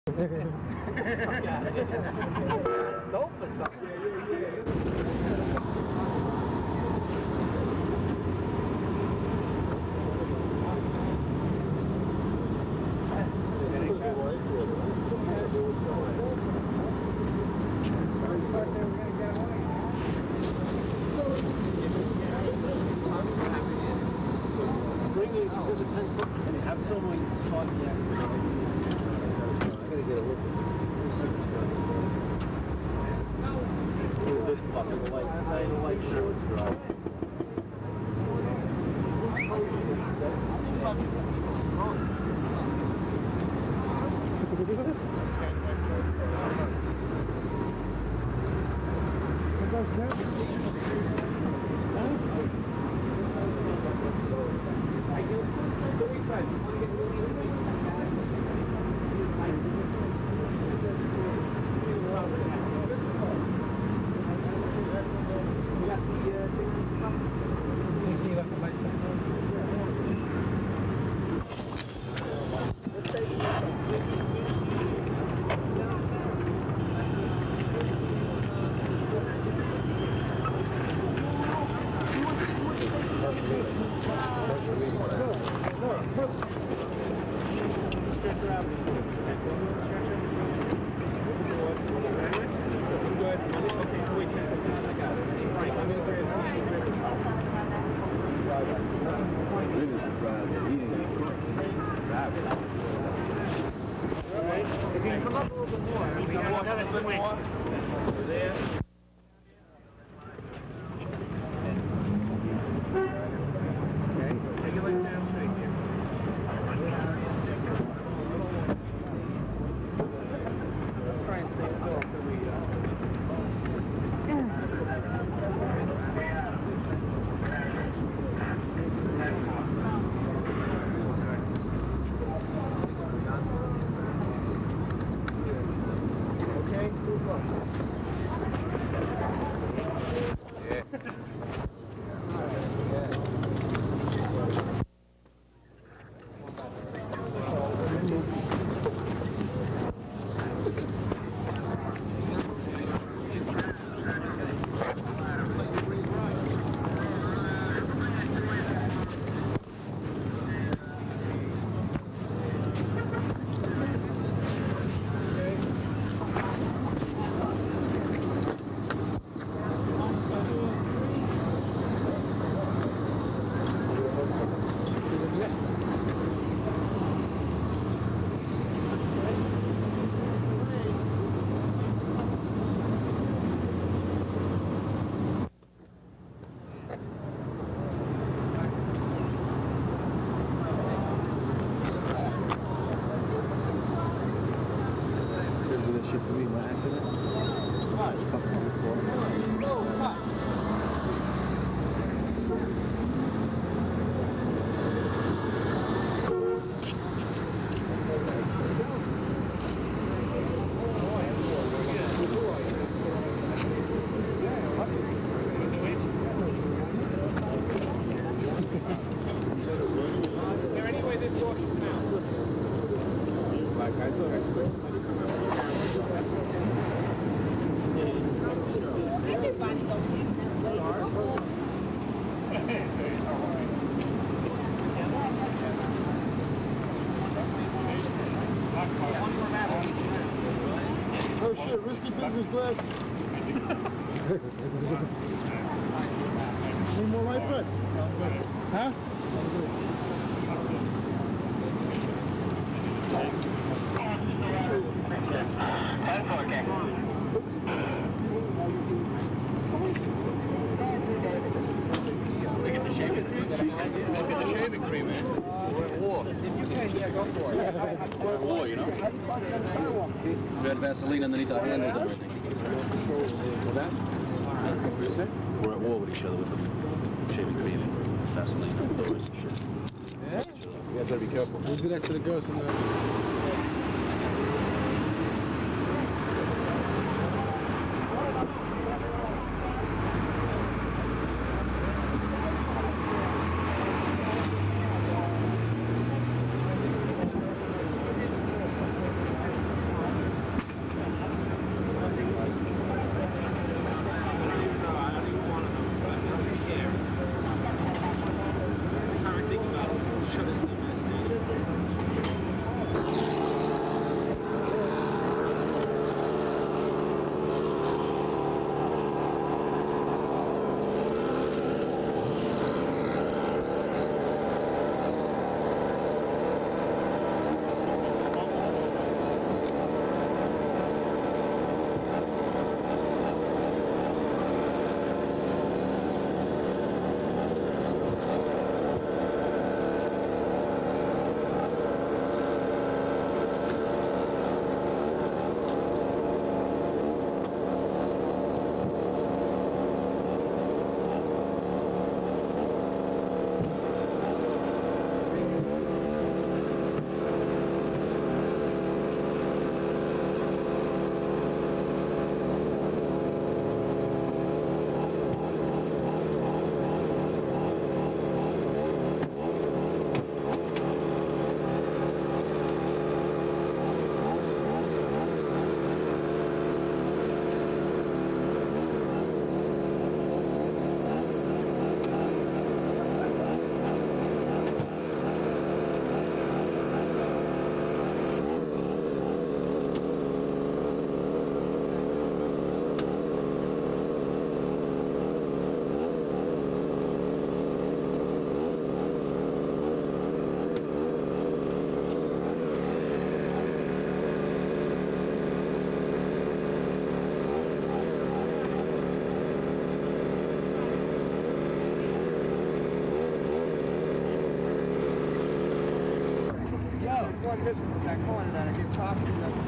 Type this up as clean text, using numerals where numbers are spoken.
Dope or something. Bring these, there's a pen and have someone spot the actor. I gotta get a look at this fucking light shorts, right? Oh shit, risky business glasses. Need more light friends? Huh? Look at the shaving cream. Look at the shaving cream, man. We're at war. If you can, yeah, go for it. We're at war, you know? We had Vaseline underneath our handles and everything. We're at war with each other with the shaving cream and Vaseline and doors and shit. Yeah? You guys gotta be careful. We'll do that to the ghost in the... because that corner that I get talking to